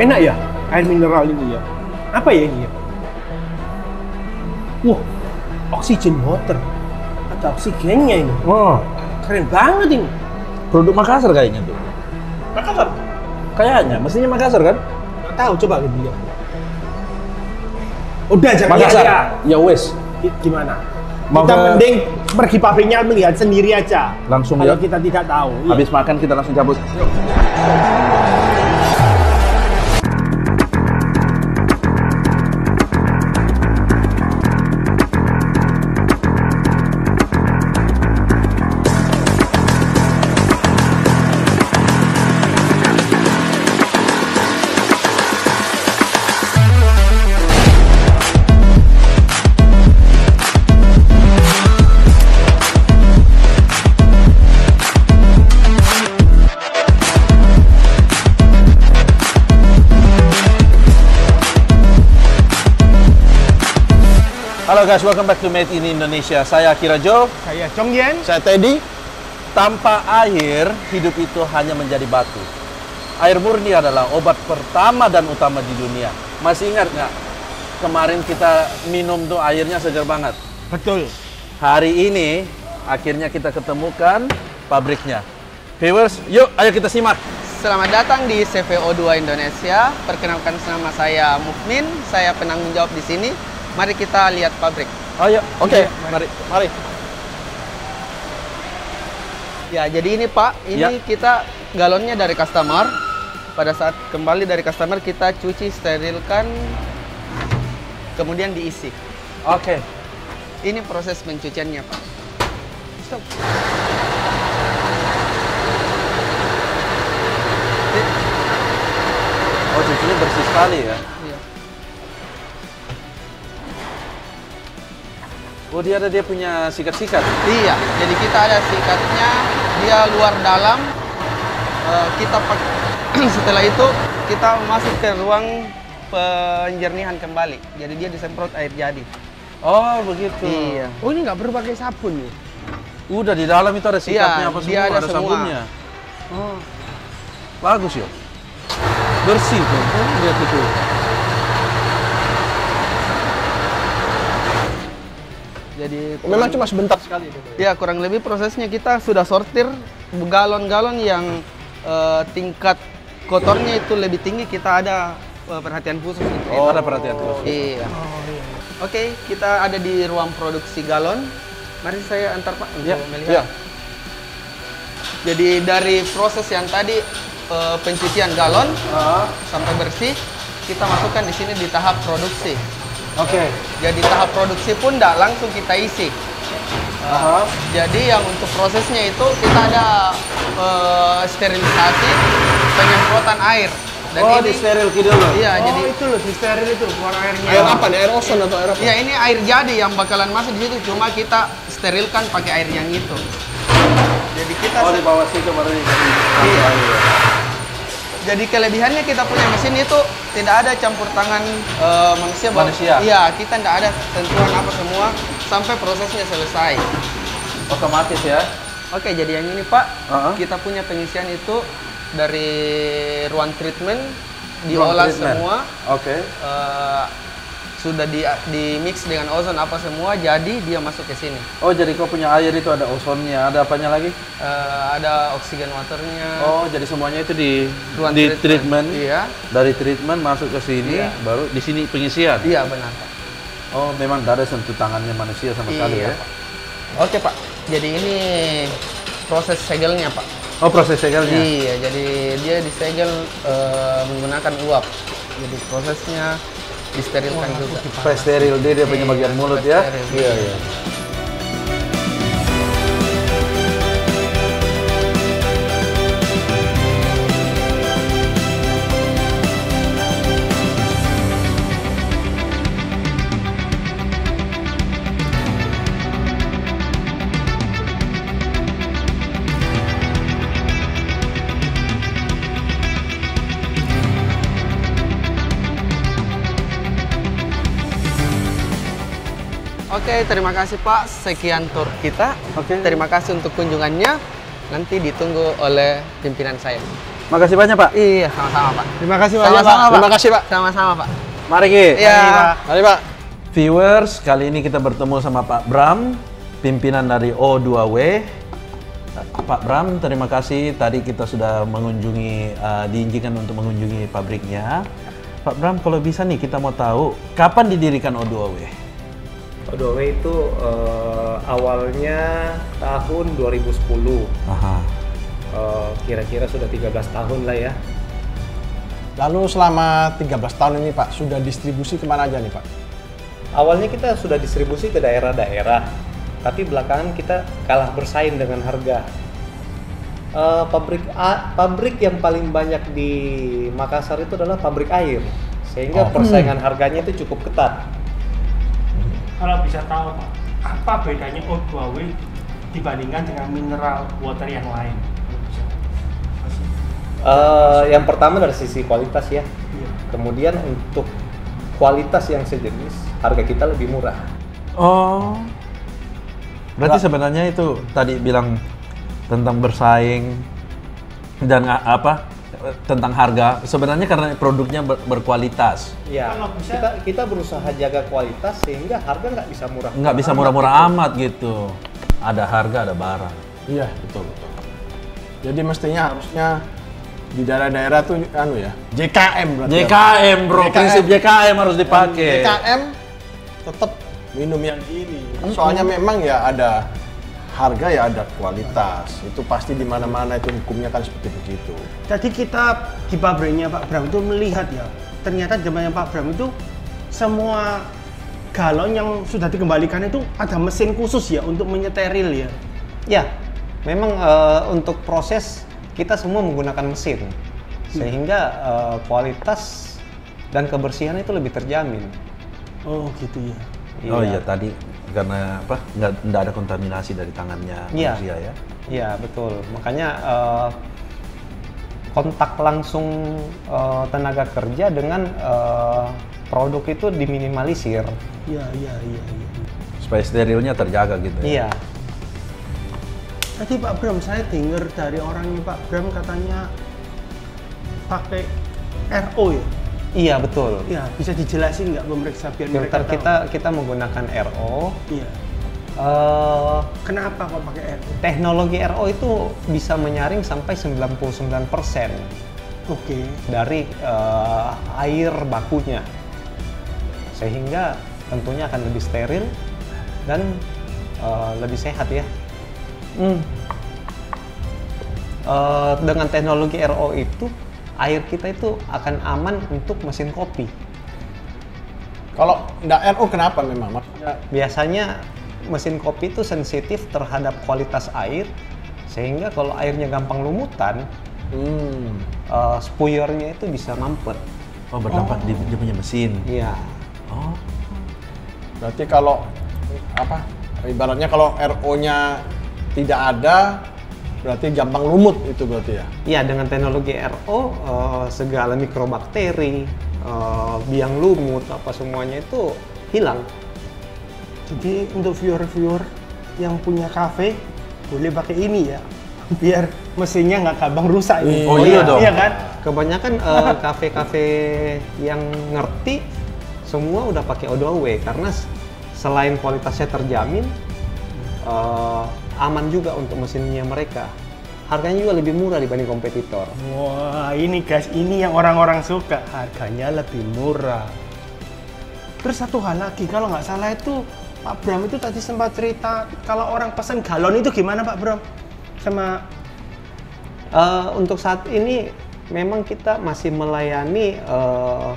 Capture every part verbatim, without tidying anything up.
enak ya air mineral ini ya. Apa ya ini ya? Wah, oxygen water. Ada oksigennya ini. Oh, Keren banget ini. produk Makassar kayaknya tuh. Makassar? Kayaknya, mestinya Makassar kan? Nggak tahu, coba kita lihat. Udah jangan Makassar. ya. Ya wes. Gimana? Mau Kita ke- mending pergi pabriknya melihat sendiri aja. Langsung Kalau ya. kita tidak tahu. Iya. Habis makan kita langsung cabut. Halo guys, welcome back to Made in Indonesia. Saya Akira Jo. Saya Chong Yen. Saya Teddy. Tanpa air, hidup itu hanya menjadi batu. Air murni adalah obat pertama dan utama di dunia. Masih ingat nggak? Kemarin kita minum tuh airnya segar banget. Betul. Hari ini, akhirnya kita ketemukan pabriknya. Viewers, yuk ayo kita simak. Selamat datang di C V O dua Indonesia. Perkenalkan, nama saya Mukmin. Saya penanggung jawab di sini. Mari kita lihat pabrik. Ayo, oke, okay. mari, mari. Ya, jadi ini Pak, ini Ya. kita galonnya dari customer. Pada saat kembali dari customer, kita cuci, sterilkan, kemudian diisi. Oke. Okay. Ini proses pencuciannya Pak. Stop. Oh, cucinya bersih sekali ya. Iya. Oh, dia ada dia punya sikat-sikat. Iya, jadi kita ada sikatnya, dia luar dalam. Eh, kita pak- setelah itu kita masuk ke ruang penjernihan kembali. Jadi dia disemprot air jadi. Oh, begitu. Iya. Oh, ini nggak perlu pakai sabun nih. Udah di dalam itu ada sikatnya Iya, apa dia semua, ada ada semua. sabunnya. Oh. Bagus ya. Bersih tuh. Oh, lihat itu. Jadi Memang kurang- cuma sebentar sekali itu. ya kurang lebih prosesnya kita sudah sortir galon-galon yang eh, tingkat kotornya itu lebih tinggi, kita ada eh, perhatian khusus untuk Oh, itu. ada perhatian khusus. Iya. Oke, kita ada di ruang produksi galon. Mari saya antar Pak untuk Ya, melihat. ya. Jadi dari proses yang tadi eh, pencucian galon Ah, sampai bersih, kita masukkan di sini di tahap produksi. Oke. Jadi tahap produksi pun tidak langsung kita isi. Aha. Jadi yang untuk prosesnya itu kita ada eh, sterilisasi, penyemprotan air. Dan Oh, ini di steril gitu loh. iya, Oh, jadi itu loh, di steril itu keluar airnya. Air apa nih? Air ozon atau air apa? ya ini air jadi yang bakalan masuk di situ, cuma kita sterilkan pakai air yang itu. Jadi kita Oh, di bawah situ baru di. Iya. Jadi kelebihannya kita punya mesin itu tidak ada campur tangan eh, manusia. bahwa- Manusia. Iya, kita tidak ada sentuhan apa semua sampai prosesnya selesai. Otomatis ya. Oke, jadi yang ini Pak, Uh-huh. kita punya pengisian itu dari ruang treatment, Ruang diolah treatment. semua, Oke. eh, sudah di, di mix dengan ozon apa semua, jadi dia masuk ke sini. Oh, jadi kau punya air itu ada ozonnya, ada apanya lagi? Eh, ada oksigen waternya, Oh, jadi semuanya itu di ruang di treatment. Iya, Dari treatment masuk ke sini, Iya. baru di sini pengisian. iya benar Pak. Oh, memang tidak ada sentuh tangannya manusia sama sekali ya. Iya, Pak. Oke Pak, jadi ini proses segelnya Pak. Oh, proses segelnya. Iya, jadi dia disegel eh, menggunakan uap. Jadi prosesnya disterilkan juga. Pre-steril dia dia punya Iya, bagian mulut ya. pre-steril. Iya, iya. Oke, terima kasih Pak. Sekian tour kita. Oke. Terima kasih untuk kunjungannya. Nanti ditunggu oleh pimpinan saya. Makasih banyak, Pak. Iya, sama-sama, Pak. Terima kasih banyak, Sama-sama, Pak. Pak. Terima kasih, Pak. Sama-sama, Pak. Mari, Ki. Iya. Mari, Pak. Viewers, kali ini kita bertemu sama Pak Bram, pimpinan dari O dua W. Pak Bram, terima kasih. Tadi kita sudah mengunjungi, uh, diizinkan untuk mengunjungi pabriknya. Pak Bram, kalau bisa nih kita mau tahu, kapan didirikan O dua W? O dua W itu uh, awalnya tahun dua ribu sepuluh. Aha. Uh, kira-kira sudah tiga belas tahun lah ya. Lalu selama tiga belas tahun ini, Pak, sudah distribusi kemana aja nih, Pak? Awalnya kita sudah distribusi ke daerah-daerah, tapi belakangan kita kalah bersaing dengan harga. Uh, pabrik A, pabrik yang paling banyak di Makassar itu adalah pabrik air, sehingga Oh. persaingan harganya itu cukup ketat. Kalau bisa tahu Pak, apa bedanya O dua W dibandingkan dengan mineral water yang lain? Uh, yang pertama dari sisi kualitas ya, Iya. kemudian untuk kualitas yang sejenis, harga kita lebih murah. Oh. Berarti sebenarnya itu tadi bilang tentang bersaing dan a- apa tentang harga. Sebenarnya karena produknya ber- berkualitas. Ya, Kalau bisa- kita kita berusaha jaga kualitas sehingga harga nggak bisa murah. Nggak bisa murah-murah amat gitu. Ada harga, ada barang. Iya, betul, betul. Jadi mestinya harusnya di daerah-daerah tuh anu ya, J K M berarti. J K M, bro. J K M. Prinsip J K M harus dipakai. J K M tetap minum yang ini. Soalnya memang ya ada harga ya ada kualitas. Itu pasti di mana-mana itu hukumnya kan seperti begitu. Jadi kita di pabriknya Pak Bram itu melihat ya, ternyata zamannya Pak Bram itu semua galon yang sudah dikembalikan itu ada mesin khusus ya untuk menyeteril ya. Ya, memang eh, untuk proses kita semua menggunakan mesin sehingga eh, kualitas dan kebersihan itu lebih terjamin. Oh gitu ya. Oh iya, tadi karena apa? Nggak, nggak ada kontaminasi dari tangannya Iya. manusia ya. Iya betul. Makanya eh, kontak langsung eh, tenaga kerja dengan eh, produk itu diminimalisir. Iya iya iya. iya. Supaya sterilnya terjaga gitu ya. Iya. Tadi Pak Bram saya dengar dari orangnya Pak Bram katanya pakai R O ya. Iya betul. Ya bisa dijelasin nggak pemeriksa biar mereka Filter tahu? kita kita menggunakan R O. Iya. Eh, Kenapa kok pakai R O? teknologi R O itu bisa menyaring sampai sembilan puluh sembilan persen Oke. dari eh, air bakunya, sehingga tentunya akan lebih steril dan eh, lebih sehat ya. Hmm. Eh, dengan teknologi R O itu air kita itu akan aman untuk mesin kopi. Kalau nggak R O kenapa memang? Maksudnya Biasanya mesin kopi itu sensitif terhadap kualitas air, sehingga kalau airnya gampang lumutan, hmm, eh, spuyernya itu bisa mampet. Oh, berdampak di dia punya mesin. Iya. Oh. berarti kalau apa? Ibaratnya kalau R O-nya tidak ada, berarti gampang lumut itu berarti ya. Iya, dengan teknologi R O eh, segala mikrobakteri, eh, biang lumut apa semuanya itu hilang. Jadi untuk viewer-viewer yang punya kafe boleh pakai ini ya, biar mesinnya nggak gampang rusak. ini. Oh, iya dong. Iya kan? Kebanyakan eh, kafe-kafe yang ngerti semua udah pakai O dua W karena s- selain kualitasnya terjamin, eh, aman juga untuk mesinnya mereka. Harganya juga lebih murah dibanding kompetitor. Wah ini guys, ini yang orang-orang suka, harganya lebih murah. Terus satu hal lagi, kalau nggak salah itu Pak Bram itu tadi sempat cerita kalau orang pesan galon itu gimana Pak Bram? Sama Eh, untuk saat ini memang kita masih melayani eh,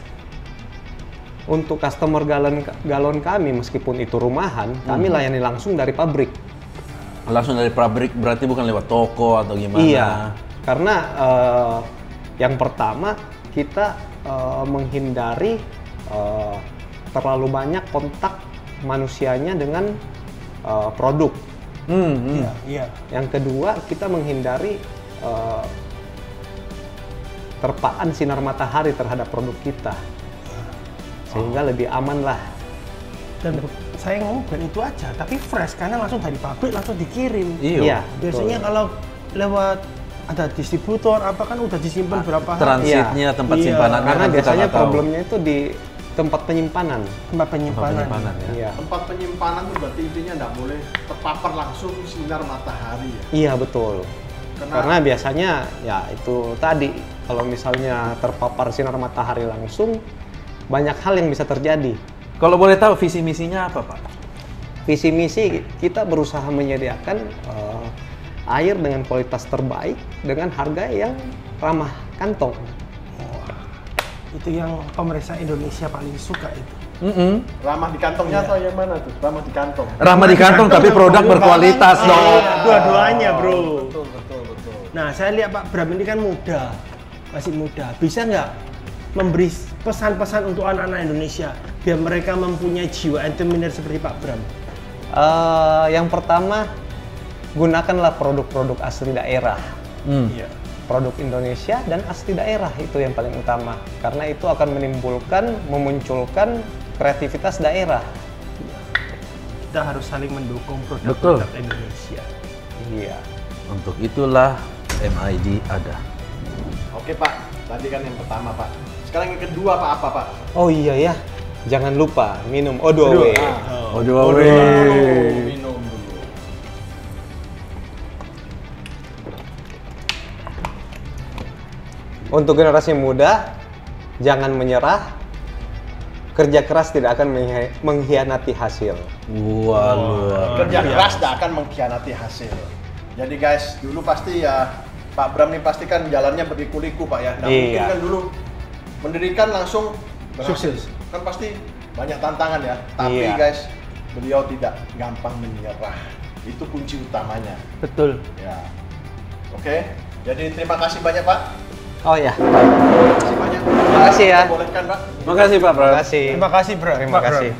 untuk customer galon galon kami meskipun itu rumahan, kami layani langsung dari pabrik. Langsung dari pabrik berarti bukan lewat toko atau gimana? Iya, karena eh, yang pertama kita eh, menghindari eh, terlalu banyak kontak manusianya dengan eh, produk. Hmm, hmm. iya, iya. Yang kedua, kita menghindari eh, terpaan sinar matahari terhadap produk kita, sehingga lebih aman lah. Dan saya ngomong bukan itu aja, tapi fresh karena langsung dari pabrik langsung dikirim. Iya. Iya, Biasanya betul. kalau lewat ada distributor apa kan udah disimpan berapa hari. Transitnya, tempat Iya, simpanan. Karena biasanya problemnya itu di tempat penyimpanan. tempat penyimpanan. penyimpanan ya. Iya. Tempat penyimpanan tuh berarti intinya nggak boleh terpapar langsung sinar matahari ya. Iya betul. Karena, Karena biasanya ya itu tadi kalau misalnya terpapar sinar matahari langsung banyak hal yang bisa terjadi. Kalau boleh tahu visi misinya apa, Pak? Visi misi kita berusaha menyediakan eh, air dengan kualitas terbaik dengan harga yang ramah kantong. Itu yang pemerintah Indonesia paling suka itu. Mm-mm. ramah di kantongnya atau yang mana tuh? Ramah di kantong. Ramah di kantong tapi produk berkualitas dong. Dua-duanya, Bro. Betul, betul, betul. Nah, saya lihat Pak Bram ini kan muda, masih muda. Bisa nggak memberi pesan-pesan untuk anak-anak Indonesia biar mereka mempunyai jiwa entrepreneur seperti Pak Bram? Eh, yang pertama, gunakanlah produk-produk asli daerah. Hmm. Iya. Produk Indonesia dan asli daerah itu yang paling utama. Karena itu akan menimbulkan, memunculkan kreativitas daerah. Kita harus saling mendukung Betul. produk-produk Indonesia. Iya. Untuk itulah M I D ada. Oke Pak, tadi kan yang pertama Pak. Sekarang yang kedua Pak apa Pak? Oh iya ya, jangan lupa minum O dua W. Ah, O dua W. minum dulu. Untuk generasi muda, jangan menyerah. Kerja keras tidak akan menghi- mengkhianati hasil. Wah, luar. Kerja keras tidak akan mengkhianati hasil. Jadi guys, dulu pasti ya Pak Bram nih pasti kan jalannya berliku-liku Pak ya. Nah, mungkin Iya. kan dulu mendirikan langsung berhasil. Sukses. Kan pasti banyak tantangan ya. Tapi Iya. guys, beliau tidak gampang menyerah. Itu kunci utamanya. Betul. Ya. Oke. Jadi terima kasih banyak Pak. Oh ya, Terima kasih banyak. Terima kasih ya. Bolehkan Pak. Makasih Pak Bram. terima kasih. Terima kasih, Bro. Terima Pak Bram. kasih.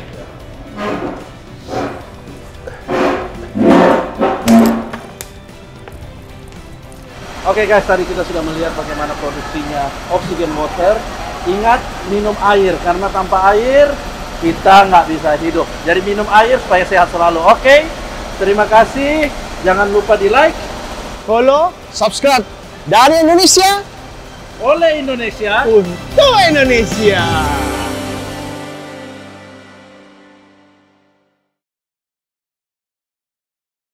Oke guys, tadi kita sudah melihat bagaimana produksinya oxygen water. Ingat, minum air, karena tanpa air kita nggak bisa hidup. Jadi minum air supaya sehat selalu. Oke, terima kasih. Jangan lupa di like. Follow Subscribe dari Indonesia. Oleh Indonesia. untuk Indonesia.